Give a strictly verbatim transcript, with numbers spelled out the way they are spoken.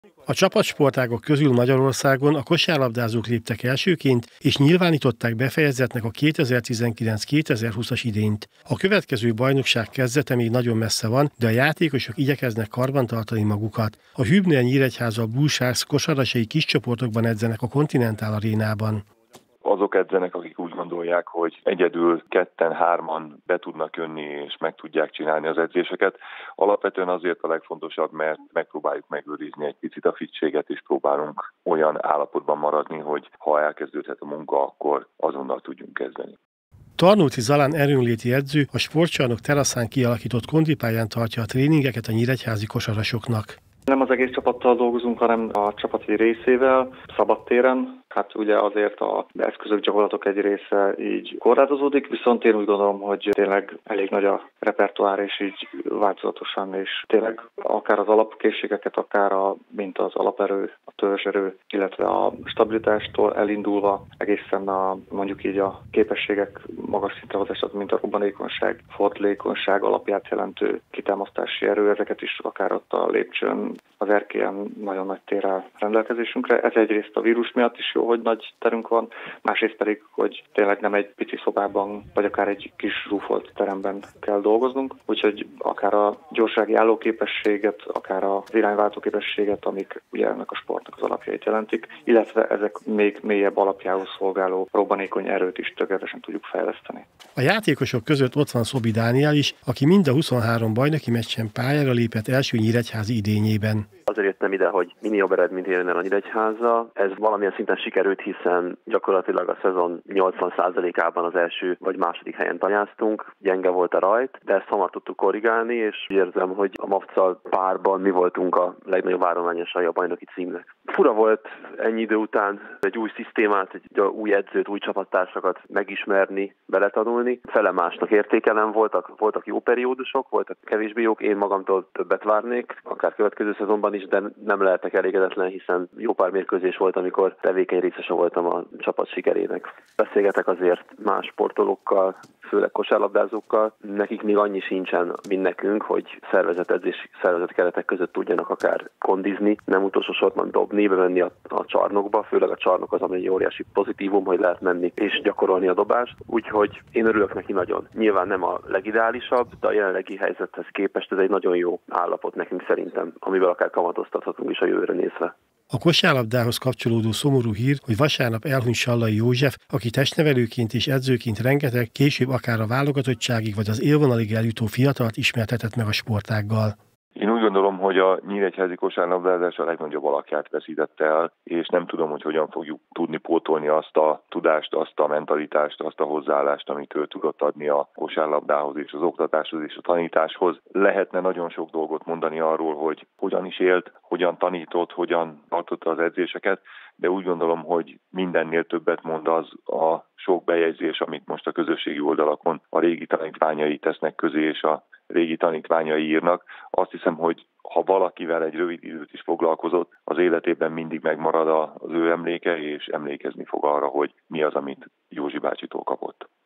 A csapatsportágok közül Magyarországon a kosárlabdázók léptek elsőként, és nyilvánították befejezetnek a kétezer-tizenkilenc kétezer-húszas idényt. A következő bajnokság kezdete még nagyon messze van, de a játékosok igyekeznek karbantartani magukat. A Hübner Nyíregyháza Blue Sharks kosarasai kis csoportokban edzenek a Continental arénában. Azok edzenek, akik úgy gondolják, hogy egyedül ketten, hárman be tudnak jönni és meg tudják csinálni az edzéseket. Alapvetően azért a legfontosabb, mert megpróbáljuk megőrizni egy picit a fittséget, és próbálunk olyan állapotban maradni, hogy ha elkezdődhet a munka, akkor azonnal tudjunk kezdeni. Tarnóti Zalán erőnléti edző a sportcsarnok teraszán kialakított kondipályán tartja a tréningeket a nyíregyházi kosarasoknak. Nem az egész csapattal dolgozunk, hanem a csapat egy részével, szabadtéren. Hát ugye azért az eszközök, gyakorlatok egy része így korlátozódik, viszont én úgy gondolom, hogy tényleg elég nagy a repertoár, és így változatosan, és tényleg akár az alapkészségeket, akár a, mint az alaperő, a törzserő, illetve a stabilitástól elindulva egészen a, mondjuk így a képességek magas szintre hozása, mint a robbanékonyság, fordlékonyság alapját jelentő kitámasztási erő, ezeket is akár ott a lépcsőn, az erkélyen nagyon nagy térrel rendelkezésünkre. Ez egyrészt a vírus miatt is jó, hogy nagy terünk van, másrészt pedig, hogy tényleg nem egy pici szobában, vagy akár egy kis zsúfolt teremben kell dolgoznunk, úgyhogy akár a gyorsági állóképességet, akár az irányváltó képességet, amik ugye ennek a sportnak az alapjait jelentik, illetve ezek még mélyebb alapjául szolgáló robbanékony erőt is tökéletesen tudjuk fejleszteni. A játékosok között ott van Szobi Dániel is, aki mind a huszonhárom bajnoki meccsen pályára lépett első nyíregyházi idényében. Azért jöttem ide, hogy minél jobb eredményt érjen el a Nyíregyháza. Ez valamilyen szinten sikerült, hiszen gyakorlatilag a szezon nyolcvan százalékában az első vagy második helyen tanyáztunk. Gyenge volt a rajt, de ezt hamar tudtuk korrigálni, és érzem, hogy a MAFCal párban mi voltunk a legnagyobb várományosai a bajnoki címnek. Fura volt ennyi idő után egy új szisztémát, egy új edzőt, új csapattársakat megismerni, beletanulni. Fele másnak értékelem, voltak, voltak jó periódusok, voltak kevésbé jók, én magamtól többet várnék, akár következő szezonban is, de nem lehetek elégedetlen, hiszen jó pár mérkőzés volt, amikor tevékeny részese voltam a csapat sikerének. Beszélgetek azért más sportolókkal, főleg kosárlabdázókkal, nekik még annyi sincsen, mint nekünk, hogy szervezett edzés, szervezett keretek között tudjanak akár kondizni, nem utolsó sorban dobni, bemenni a, a csarnokba, főleg a csarnok az, ami egy óriási pozitívum, hogy lehet menni és gyakorolni a dobást, úgyhogy én örülök neki nagyon. Nyilván nem a legideálisabb, de a jelenlegi helyzethez képest ez egy nagyon jó állapot nekünk szerintem, amivel akár kamatoztathatunk is a jövőre nézve. A kosárlabdához kapcsolódó szomorú hír, hogy vasárnap elhunyt Sallai József, aki testnevelőként és edzőként rengeteg, később akár a válogatottságig vagy az élvonalig eljutó fiatalt ismertetett meg a sportággal. Én úgy gondolom, hogy a nyíregyházi kosárlabdázás a legnagyobb alakját veszítette el, és nem tudom, hogy hogyan fogjuk tudni pótolni azt a tudást, azt a mentalitást, azt a hozzáállást, amit ő tudott adni a kosárlabdához és az oktatáshoz és a tanításhoz. Lehetne nagyon sok dolgot mondani arról, hogy hogyan is élt, hogyan tanított, hogyan tartotta az edzéseket, de úgy gondolom, hogy mindennél többet mond az a sok bejegyzés, amit most a közösségi oldalakon a régi tanítványai tesznek közé, és a régi tanítványai írnak. Azt hiszem, hogy ha valakivel egy rövid időt is foglalkozott, az életében mindig megmarad az ő emléke, és emlékezni fog arra, hogy mi az, amit Józsi bácsitól kapott.